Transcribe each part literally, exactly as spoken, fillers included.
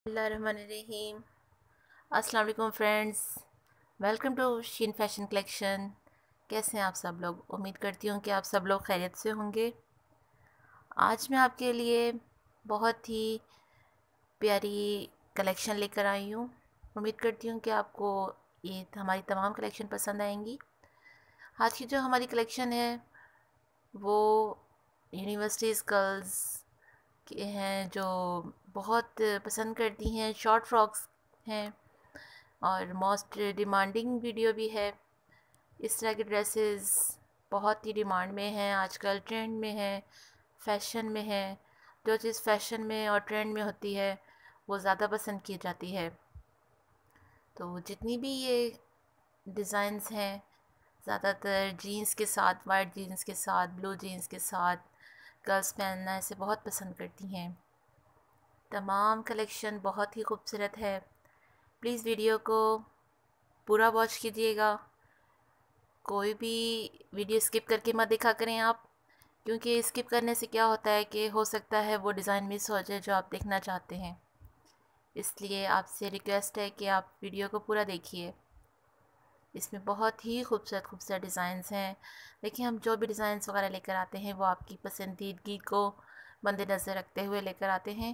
बिस्मिल्लाहिर्रहमानिर्रहीम। अस्सलाम वालेकुम friends, welcome to Sheen fashion collection. कैसे हैं आप सब लोग? उम्मीद करती हूँ कि आप सब लोग खैरियत से होंगे। आज मैं आपके लिए बहुत ही प्यारी कलेक्शन लेकर आई हूँ। उम्मीद करती हूँ कि आपको ये हमारी तमाम कलेक्शन पसंद आएंगी। आज की जो हमारी कलेक्शन है वो यूनिवर्सिटीज़ गर्ल्स के हैं जो बहुत पसंद करती हैं। शॉर्ट फ्रॉक्स हैं और मोस्ट डिमांडिंग वीडियो भी है। इस तरह की ड्रेसेस बहुत ही डिमांड में हैं, आजकल ट्रेंड में है, फैशन में है। जो चीज़ फैशन में और ट्रेंड में होती है वो ज़्यादा पसंद की जाती है। तो जितनी भी ये डिज़ाइंस हैं ज़्यादातर जीन्स के साथ, वाइट जीन्स के साथ, ब्लू जीन्स के साथ गर्ल्स पहनना इसे बहुत पसंद करती हैं। तमाम कलेक्शन बहुत ही खूबसूरत है। प्लीज़ वीडियो को पूरा वॉच कीजिएगा। कोई भी वीडियो स्किप करके मत देखा करें आप, क्योंकि स्किप करने से क्या होता है कि हो सकता है वो डिज़ाइन मिस हो जाए जो आप देखना चाहते हैं। इसलिए आपसे रिक्वेस्ट है कि आप वीडियो को पूरा देखिए। इसमें बहुत ही खूबसूरत खूबसूरत डिज़ाइंस हैं। देखिए, हम जो भी डिज़ाइंस वगैरह लेकर आते हैं वो आपकी पसंदीदगी को मद्देनज़र रखते हुए लेकर आते हैं।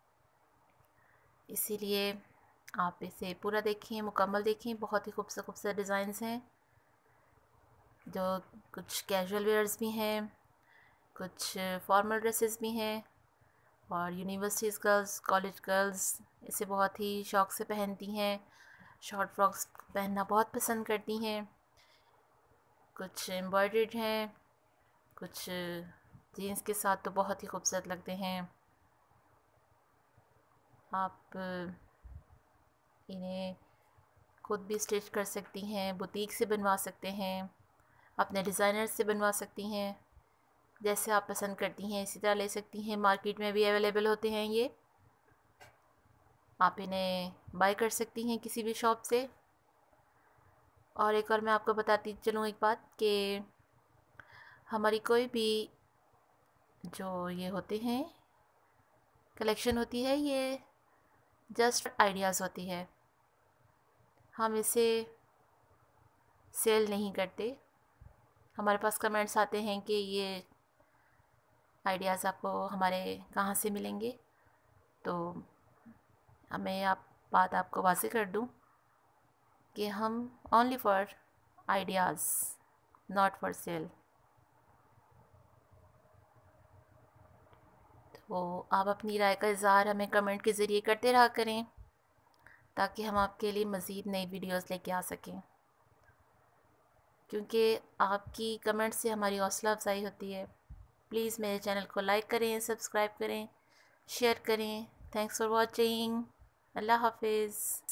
इसीलिए आप इसे पूरा देखें, मुकम्मल देखें। बहुत ही खूबसूरत खूबसूरत डिज़ाइंस हैं, जो कुछ कैजुअल वेयर्स भी हैं, कुछ फॉर्मल ड्रेसेस भी हैं, और यूनिवर्सिटीज़ गर्ल्स, कॉलेज गर्ल्स इसे बहुत ही शौक़ से पहनती हैं। शॉर्ट फ्रॉक्स पहनना बहुत पसंद करती हैं। कुछ एम्ब्रॉयडर्ड हैं, कुछ जीन्स के साथ तो बहुत ही खूबसूरत लगते हैं। आप इन्हें खुद भी स्टिच कर सकती हैं, बुटीक से बनवा सकते हैं, अपने डिज़ाइनर से बनवा सकती हैं। जैसे आप पसंद करती हैं इसी तरह ले सकती हैं। मार्केट में भी अवेलेबल होते हैं ये, आप इन्हें बाय कर सकती हैं किसी भी शॉप से। और एक और मैं आपको बताती चलूँ एक बात कि हमारी कोई भी जो ये होते हैं कलेक्शन होती है, ये जस्ट आइडियाज़ होती है। हम इसे सेल नहीं करते। हमारे पास कमेंट्स आते हैं कि ये आइडियाज़ आपको हमारे कहाँ से मिलेंगे, तो मैं आप बात आपको वाज़ेह कर दूं कि हम only for ideas, not for sale. तो आप अपनी राय का इज़हार हमें कमेंट के ज़रिए करते रहा करें, ताकि हम आपके लिए मज़ीद नई वीडियोस लेके आ सकें। क्योंकि आपकी कमेंट से हमारी हौसला अफजाई होती है। प्लीज़ मेरे चैनल को लाइक करें, सब्सक्राइब करें, शेयर करें। Thanks for watching. अल्लाह हाफिज़।